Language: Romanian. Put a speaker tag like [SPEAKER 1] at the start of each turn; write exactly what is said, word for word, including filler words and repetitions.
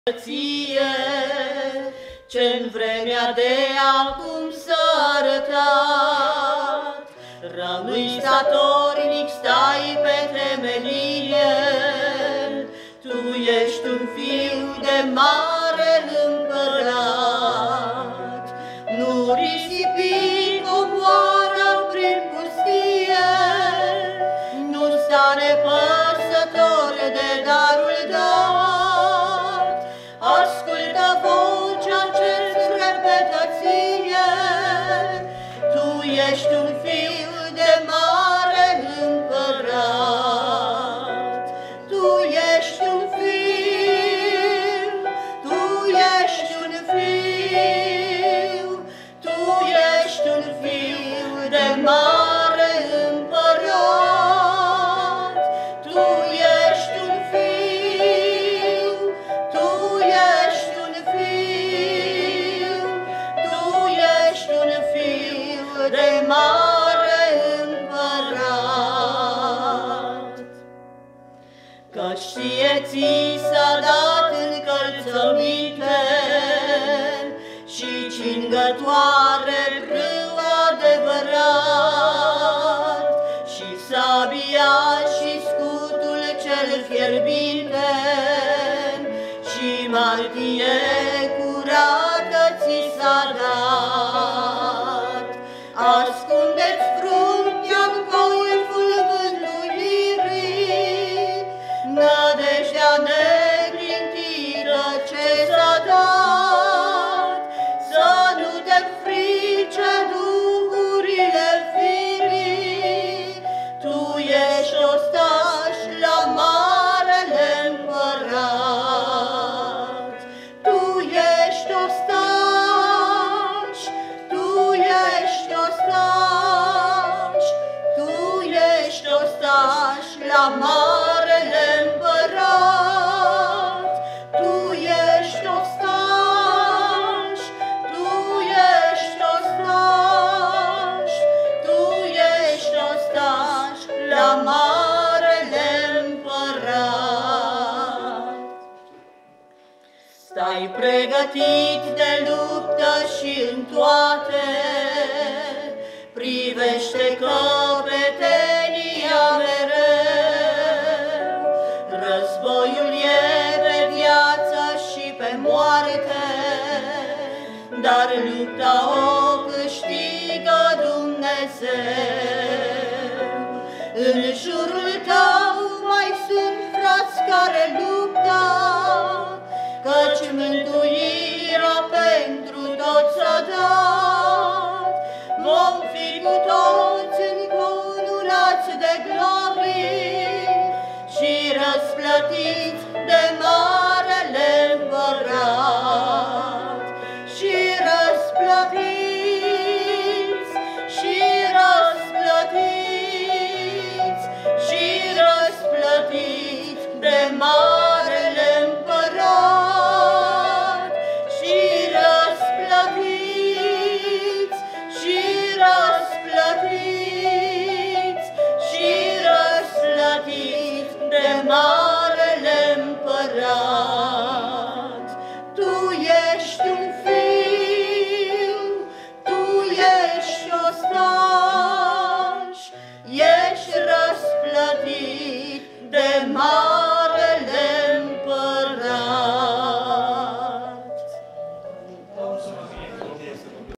[SPEAKER 1] ce-n vremea de acum s-a arătat. Rămâi statornic, stai pe temelie, tu ești un fiu de mare împărat. Nu risipi comoara prin pustie, nu sta nepăsător de darul dat. Ascultă vocea ce-ți repetă ție, tu ești un fiu de mare împărat. Tu ești un fiu, tu ești un fiu, tu ești un fiu de mare împărat. Tu ești un fiu, tu ești un fiu, tu ești un fiu de mare împărat. Căci ție ți s-a dat încălțăminte și cingătoare brâu adevărat, și sabia și scutul cel fierbinte, și martie curată ți s-a dat. Ascunde-ți fruntea-n coiful mântuirii, nădejdea neclintită ce s-a dat. Să nu te frice duhurile firii, tu ești ostaș la marele împărat. Tu ești ostaș, tu ești ostaș, tu ești ostaș la marele împărat. Tu ești ostaș, tu ești ostaș, tu ești ostaș la marele împărat. Stai pregătit de luptă și în toate, privește căpetenia mereu. Războiul e pe viață și pe moarte, dar lupta o câștigă Dumnezeu. În jurul tău mai sunt frați care luptă, căci mântuirea